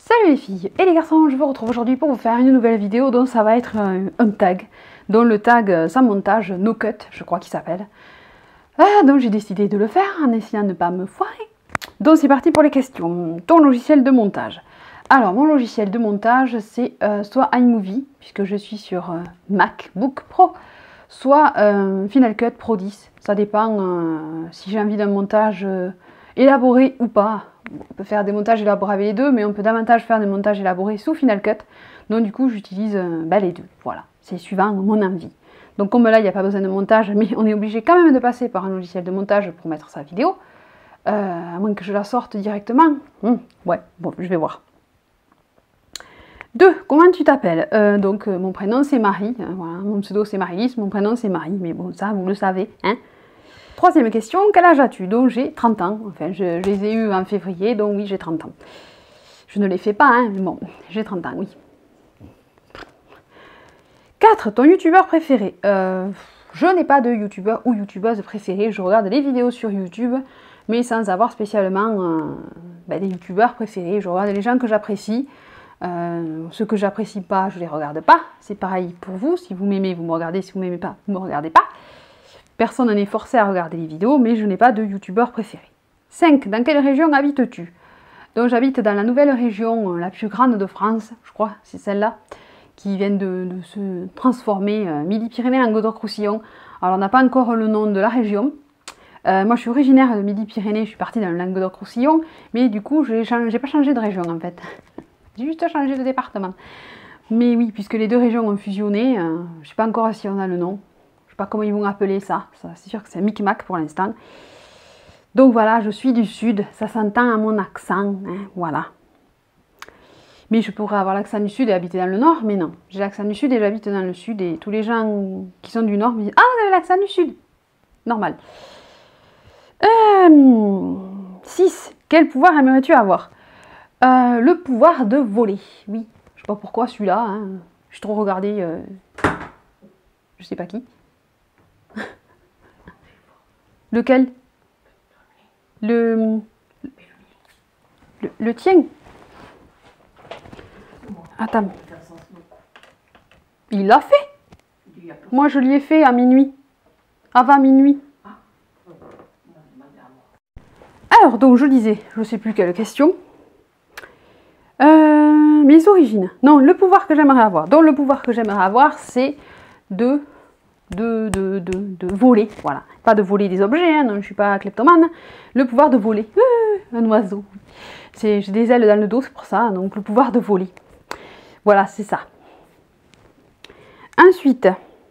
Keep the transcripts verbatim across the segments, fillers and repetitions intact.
Salut les filles et les garçons, je vous retrouve aujourd'hui pour vous faire une nouvelle vidéo dont ça va être un, un tag, dont le tag sans montage, no cut, je crois qu'il s'appelle. Ah, donc j'ai décidé de le faire en essayant de ne pas me foirer. Donc c'est parti pour les questions. Ton logiciel de montage. Alors mon logiciel de montage c'est euh, soit iMovie, puisque je suis sur euh, MacBook Pro, soit euh, Final Cut Pro dix. Ça dépend euh, si j'ai envie d'un montage euh, élaboré ou pas. On peut faire des montages élaborés avec les deux, mais on peut davantage faire des montages élaborés sous Final Cut. Donc du coup, j'utilise euh, bah, les deux. Voilà, c'est suivant mon envie. Donc comme là, il n'y a pas besoin de montage, mais on est obligé quand même de passer par un logiciel de montage pour mettre sa vidéo. Euh, à moins que je la sorte directement. Hum, ouais, bon, je vais voir. deux. Comment tu t'appelles? euh, Donc euh, mon prénom c'est Marie. Hein, voilà, mon pseudo c'est Marie-Lise, mon prénom c'est Marie. Mais bon, ça, vous le savez. Hein. Troisième question, quel âge as-tu? Donc j'ai trente ans, enfin je, je les ai eus en février, donc oui j'ai trente ans. Je ne les fais pas, hein, mais bon, j'ai trente ans, oui. quatre. Ton youtubeur préféré? euh, Je n'ai pas de youtubeur ou youtubeuse préférée, je regarde les vidéos sur YouTube, mais sans avoir spécialement euh, ben, des youtubeurs préférés. Je regarde les gens que j'apprécie, euh, ceux que j'apprécie pas, je les regarde pas. C'est pareil pour vous, si vous m'aimez, vous me regardez, si vous m'aimez pas, vous me regardez pas. Personne n'est forcé à regarder les vidéos, mais je n'ai pas de youtubeur préféré. cinq. Dans quelle région habites-tu? Donc j'habite dans la nouvelle région, la plus grande de France, je crois, c'est celle-là, qui vient de, de se transformer, euh, Midi-Pyrénées en Languedoc-Roussillon. Alors on n'a pas encore le nom de la région. Euh, moi je suis originaire de Midi-Pyrénées, je suis partie dans le Languedoc-Roussillon, mais du coup j'ai pas changé de région en fait. J'ai juste changé de département. Mais oui, puisque les deux régions ont fusionné, euh, je ne sais pas encore si on a le nom. Je ne sais pas comment ils vont appeler ça, ça c'est sûr que c'est un micmac pour l'instant. Donc voilà, je suis du sud, ça s'entend à mon accent, hein, voilà. Mais je pourrais avoir l'accent du sud et habiter dans le nord, mais non. J'ai l'accent du sud et j'habite dans le sud, et tous les gens qui sont du nord me disent « Ah, vous avez l'accent du sud !» Normal. Euh, six. Quel pouvoir aimerais-tu avoir? euh, Le pouvoir de voler, oui. Je sais pas pourquoi celui-là, hein. J'ai trop regardé, euh, je sais pas qui. Lequel? Le, le, le tien? Attends. Il l'a fait? Moi, je lui ai fait à minuit. Avant minuit. Alors, donc, je disais, je ne sais plus quelle question. Euh, mes origines. Non, le pouvoir que j'aimerais avoir. Donc, le pouvoir que j'aimerais avoir, c'est de... De, de, de, de voler, voilà. Pas de voler des objets, hein, non, je ne suis pas kleptomane. Le pouvoir de voler. Euh, un oiseau. J'ai des ailes dans le dos, c'est pour ça. Donc le pouvoir de voler. Voilà, c'est ça. Ensuite,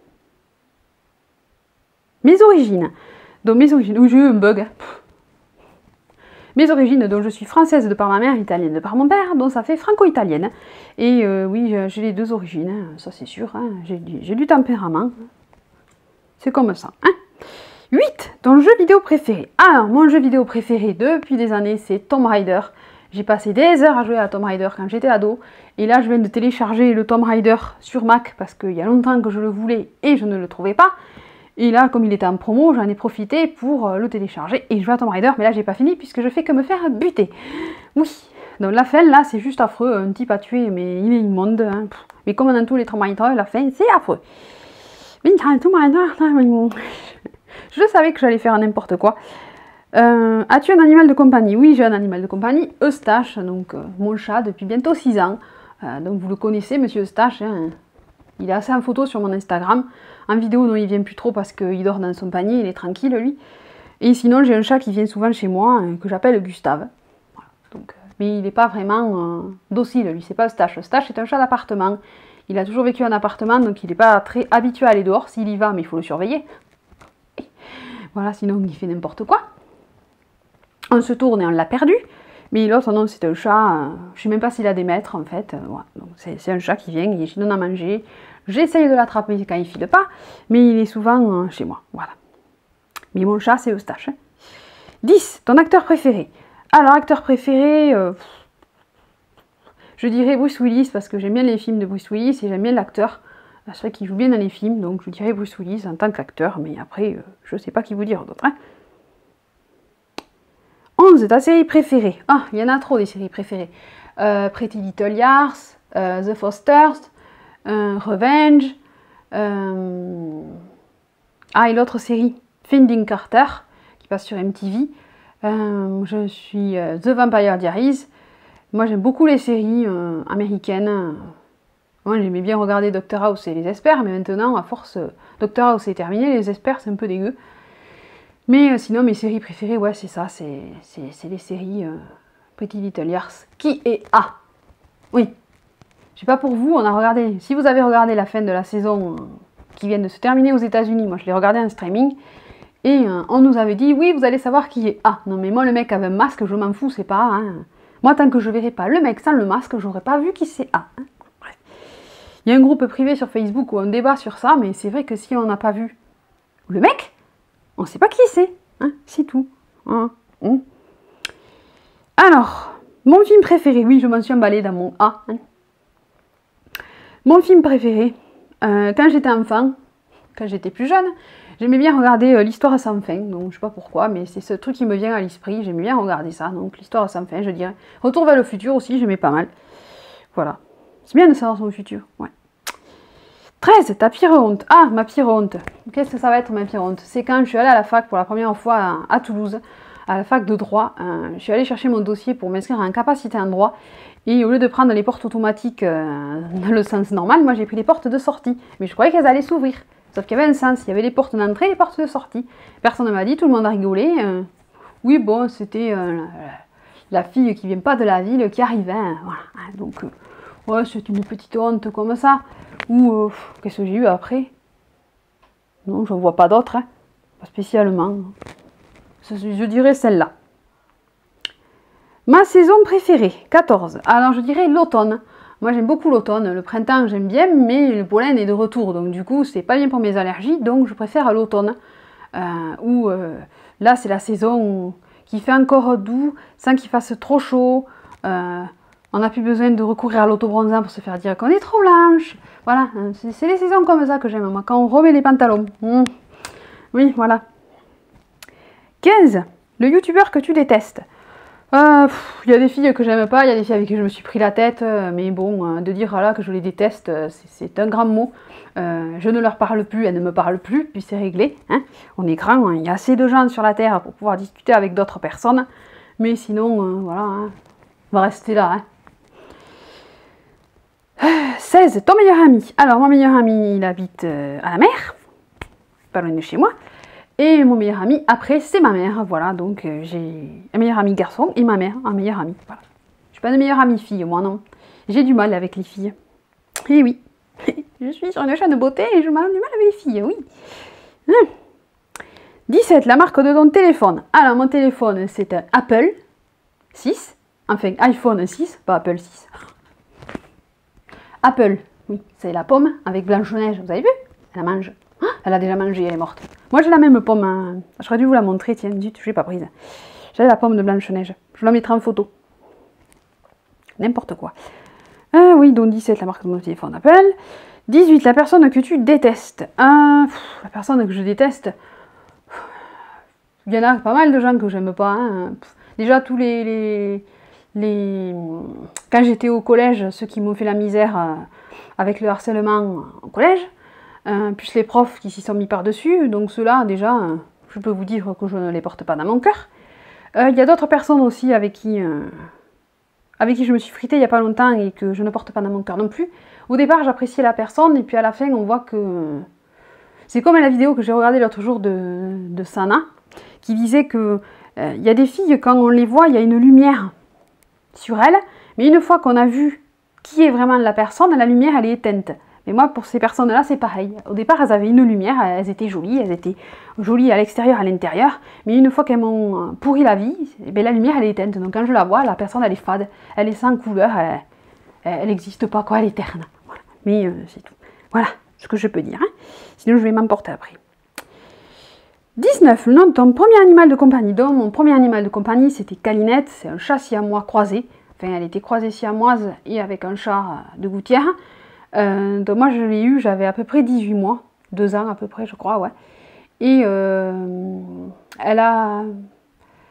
mes origines. Donc mes origines. Oui, j'ai eu un bug. Hein. Mes origines, donc je suis française de par ma mère, italienne de par mon père, donc ça fait franco-italienne. Et euh, oui, j'ai les deux origines, hein, ça c'est sûr. Hein, j'ai du tempérament. C'est comme ça. Hein. huit. Ton jeu vidéo préféré. Alors, mon jeu vidéo préféré depuis des années, c'est Tomb Raider. J'ai passé des heures à jouer à Tomb Raider quand j'étais ado. Et là, je viens de télécharger le Tomb Raider sur Mac parce qu'il y a longtemps que je le voulais et je ne le trouvais pas. Et là, comme il était en promo, j'en ai profité pour le télécharger et jouer à Tomb Raider. Mais là, j'ai pas fini puisque je fais que me faire buter. Oui. Donc la fin, là, c'est juste affreux. Un type à tuer, mais il est immonde. Hein. Mais comme dans tous les Tomb Raider, la fin, c'est affreux. Je savais que j'allais faire n'importe quoi. Euh, As-tu un animal de compagnie? Oui, j'ai un animal de compagnie, Eustache, donc euh, mon chat depuis bientôt six ans. Euh, donc vous le connaissez, monsieur Eustache. Hein. Il est assez en photo sur mon Instagram. En vidéo, non, il vient plus trop parce qu'il dort dans son panier, il est tranquille, lui. Et sinon, j'ai un chat qui vient souvent chez moi, euh, que j'appelle Gustave. Voilà, donc, euh, mais il n'est pas vraiment euh, docile, lui, c'est pas Eustache. Eustache est un chat d'appartement. Il a toujours vécu en appartement, donc il n'est pas très habitué à aller dehors. S'il y va, mais il faut le surveiller. Voilà, sinon il fait n'importe quoi. On se tourne et on l'a perdu. Mais l'autre, non, c'est un chat, euh, je ne sais même pas s'il a des maîtres, en fait. Euh, voilà. C'est un chat qui vient, il donne à manger. J'essaye de l'attraper quand il ne file pas, mais il est souvent euh, chez moi. Voilà. Mais mon chat, c'est Eustache. Hein. dix. Ton acteur préféré. Alors, acteur préféré... Euh, Je dirais Bruce Willis parce que j'aime bien les films de Bruce Willis et j'aime bien l'acteur. C'est vrai qu'il joue bien dans les films, donc je dirais Bruce Willis en tant qu'acteur, mais après, euh, je ne sais pas qui vous dire d'autre. Hein. onze, ta série préférée. Ah, il y en a trop des séries préférées. Euh, Pretty Little Liars, euh, The Fosters, euh, Revenge. Euh... Ah, et l'autre série, Finding Carter, qui passe sur M T V. Euh, je suis euh, The Vampire Diaries. Moi, j'aime beaucoup les séries euh, américaines. Moi, j'aimais bien regarder Doctor House et les experts, mais maintenant, à force, euh, Doctor House est terminé, les experts, c'est un peu dégueu. Mais euh, sinon, mes séries préférées, ouais, c'est ça, c'est les séries euh, Pretty Little Liars. Qui est A? Oui. Je sais pas pour vous, on a regardé, si vous avez regardé la fin de la saison euh, qui vient de se terminer aux États-Unis, moi je l'ai regardé en streaming, et euh, on nous avait dit, oui, vous allez savoir qui est A. Non, mais moi, le mec avec un masque, je m'en fous, c'est pas A. Hein. Moi, tant que je verrai pas le mec sans le masque, j'aurais pas vu qui c'est A. Hein. Bref. Il y a un groupe privé sur Facebook où on débat sur ça, mais c'est vrai que si on n'a pas vu le mec, on sait pas qui c'est. Hein, c'est tout. Hein, hein. Alors, mon film préféré, oui, je m'en suis emballée dans mon A. Hein. Mon film préféré, euh, quand j'étais enfant, quand j'étais plus jeune, j'aimais bien regarder euh, l'histoire sans fin, donc je sais pas pourquoi, mais c'est ce truc qui me vient à l'esprit, j'aimais bien regarder ça, donc l'histoire sans fin, je dirais. Retour vers le futur aussi, j'aimais pas mal. Voilà. C'est bien de savoir son futur, ouais. treize, ta pire honte. Ah, ma pire honte. Qu'est-ce que ça va être ma pire honte? C'est quand je suis allée à la fac pour la première fois à, à Toulouse, à la fac de droit. Euh, je suis allée chercher mon dossier pour m'inscrire en capacité en droit. Et au lieu de prendre les portes automatiques euh, dans le sens normal, moi j'ai pris les portes de sortie. Mais je croyais qu'elles allaient s'ouvrir. Sauf qu'il y avait un sens. Il y avait les portes d'entrée et les portes de sortie. Personne ne m'a dit, tout le monde a rigolé. Euh, oui, bon, c'était euh, la, la fille qui vient pas de la ville qui arrivait. Hein, voilà. Donc, euh, ouais, c'est une petite honte comme ça. Ou, euh, qu'est-ce que j'ai eu après? Non, je ne vois pas d'autres. Hein. Pas spécialement. Je dirais celle-là. Ma saison préférée, quatorze. Alors je dirais l'automne. Moi j'aime beaucoup l'automne. Le printemps j'aime bien, mais le pollen est de retour. Donc du coup c'est pas bien pour mes allergies. Donc je préfère l'automne. Euh, où euh, là c'est la saison où, qui fait encore doux, sans qu'il fasse trop chaud. Euh, on n'a plus besoin de recourir à l'autobronzant pour se faire dire qu'on est trop blanche. Voilà, c'est les saisons comme ça que j'aime. Moi quand on remet les pantalons. Mmh. Oui, voilà. quinze. Le youtubeur que tu détestes. Il euh, y a des filles que j'aime pas, il y a des filles avec qui je me suis pris la tête, euh, mais bon, euh, de dire voilà, que je les déteste, euh, c'est un grand mot. Euh, je ne leur parle plus, elles ne me parlent plus, puis c'est réglé. Hein. On est grand, il hein, y a assez de gens sur la Terre pour pouvoir discuter avec d'autres personnes, mais sinon, euh, voilà, hein, on va rester là. Hein. seize, ton meilleur ami. Alors, mon meilleur ami, il habite euh, à la mer, pas loin de chez moi. Et mon meilleur ami, après, c'est ma mère. Voilà, donc euh, j'ai un meilleur ami garçon et ma mère, un meilleur ami. Voilà. Je suis pas de meilleure amie fille, moi, non. J'ai du mal avec les filles. Et oui, je suis sur une chaîne de beauté et je m'en ai du mal avec les filles, oui. Hum. dix-sept, la marque de ton téléphone. Alors, mon téléphone, c'est un Apple six. Enfin, iPhone six, pas Apple six. Apple, oui, c'est la pomme avec Blanche-Neige, vous avez vu? Elle la mange. Elle a déjà mangé, elle est morte. Moi j'ai la même pomme, hein. J'aurais dû vous la montrer, tiens, zut, je l'ai pas prise. J'ai la pomme de Blanche-Neige, je la mettrai en photo. N'importe quoi. Ah oui, donc dix-sept, la marque de mon téléphone Apple. dix-huit, la personne que tu détestes. Ah, pff, la personne que je déteste, pff, il y en a pas mal de gens que j'aime pas. Hein. Déjà tous les... les, les... Quand j'étais au collège, ceux qui m'ont fait la misère euh, avec le harcèlement au collège, Euh, plus les profs qui s'y sont mis par-dessus, donc ceux-là, déjà, euh, je peux vous dire que je ne les porte pas dans mon cœur. Il euh, y a d'autres personnes aussi avec qui, euh, avec qui je me suis fritée il n'y a pas longtemps et que je ne porte pas dans mon cœur non plus. Au départ, j'appréciais la personne, et puis à la fin, on voit que... C'est comme la vidéo que j'ai regardée l'autre jour de, de Sana, qui disait que il euh, y a des filles, quand on les voit, il y a une lumière sur elles, mais une fois qu'on a vu qui est vraiment la personne, la lumière, elle est éteinte. Mais moi, pour ces personnes-là, c'est pareil. Au départ, elles avaient une lumière, elles étaient jolies, elles étaient jolies à l'extérieur, à l'intérieur. Mais une fois qu'elles m'ont pourri la vie, eh bien, la lumière, elle est éteinte. Donc quand je la vois, la personne, elle est fade, elle est sans couleur, elle n'existe pas, quoi, elle est terne. Voilà. Mais euh, c'est tout. Voilà ce que je peux dire. Hein. Sinon, je vais m'emporter après. dix-neuf. Le nom de ton premier animal de compagnie. Donc, mon premier animal de compagnie, c'était Calinette. C'est un chat siamois croisé. Enfin, elle était croisée siamoise et avec un chat de gouttière. Euh, donc moi je l'ai eu, j'avais à peu près dix-huit mois, deux ans à peu près je crois, ouais. Et euh, elle a...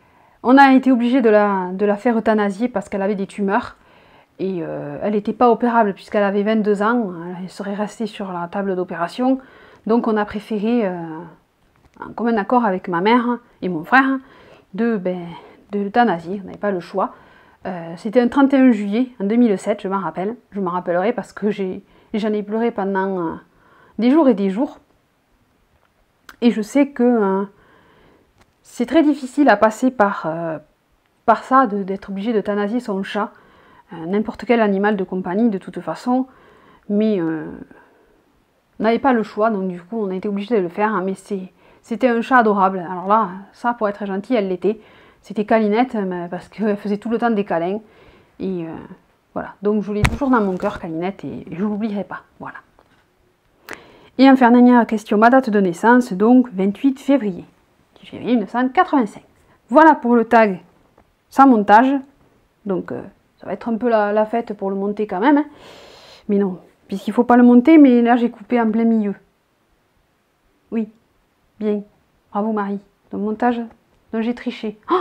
On a été obligé de la, de la faire euthanasier parce qu'elle avait des tumeurs. Et euh, elle n'était pas opérable puisqu'elle avait vingt-deux ans. Elle serait restée sur la table d'opération. Donc on a préféré, euh, en commun accord avec ma mère et mon frère, de, ben, de l'euthanasier. On n'avait pas le choix. Euh, C'était un trente et un juillet en deux mille sept, je m'en rappelle. Je m'en rappellerai parce que j'en ai, ai pleuré pendant euh, des jours et des jours. Et je sais que euh, c'est très difficile à passer par, euh, par ça, d'être obligé d'euthanasier son chat. Euh, N'importe quel animal de compagnie de toute façon. Mais euh, on n'avait pas le choix, donc du coup on a été obligé de le faire. Hein, mais c'était un chat adorable. Alors là, ça pour être gentil, elle l'était. C'était Calinette, parce qu'elle faisait tout le temps des câlins. Et euh, voilà, donc je l'ai toujours dans mon cœur, Calinette, et je ne l'oublierai pas. Voilà. Et enfin, dernière question, ma date de naissance, donc vingt-huit février. février mille neuf cent quatre-vingt-cinq. Voilà pour le tag sans montage. Donc euh, ça va être un peu la, la fête pour le monter quand même. Hein. Mais non, puisqu'il ne faut pas le monter, mais là j'ai coupé en plein milieu. Oui, bien. Bravo Marie. Le montage, donc j'ai triché. Oh,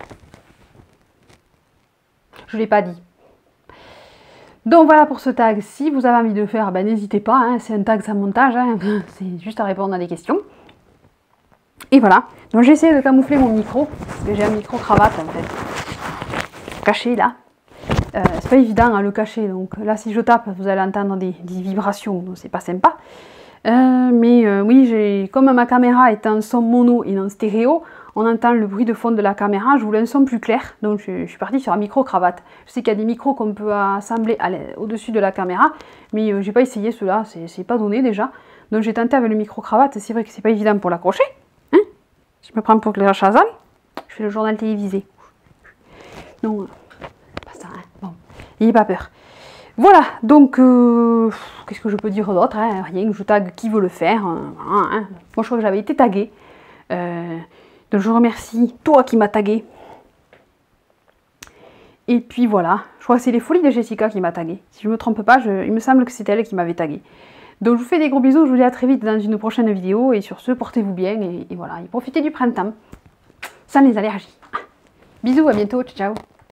je ne l'ai pas dit. Donc voilà pour ce tag. Si vous avez envie de le faire, ben, n'hésitez pas. Hein, c'est un tag sans montage. Hein, c'est juste à répondre à des questions. Et voilà. Donc j'ai essayé de camoufler mon micro. Parce que j'ai un micro cravate en fait. Caché là. Euh, c'est pas évident à le cacher. Donc là si je tape, vous allez entendre des, des vibrations. Donc c'est pas sympa. Euh, mais euh, oui, j'ai comme ma caméra est en son mono et en stéréo, on entend le bruit de fond de la caméra. Je voulais un son plus clair, donc je, je suis partie sur un micro cravate. Je sais qu'il y a des micros qu'on peut assembler au-dessus de la caméra, mais euh, j'ai pas essayé cela, c'est pas donné déjà. Donc j'ai tenté avec le micro cravate. C'est vrai que c'est pas évident pour l'accrocher. Hein, je me prends pour Claire Chazal. Je fais le journal télévisé. Non, pas ça. Hein. Bon, n'ayez pas peur. Voilà, donc, euh, qu'est-ce que je peux dire d'autre, hein? Rien, je tag qui veut le faire. Hein, hein. Moi, je crois que j'avais été taguée. Euh, donc, je remercie toi qui m'as tagué. Et puis, voilà. Je crois que c'est les folies de Jessica qui m'a tagué. Si je ne me trompe pas, je, il me semble que c'est elle qui m'avait tagué. Donc, je vous fais des gros bisous. Je vous dis à très vite dans une prochaine vidéo. Et sur ce, portez-vous bien. Et, et voilà, et profitez du printemps. Sans les allergies. Bisous, à bientôt. Ciao, ciao.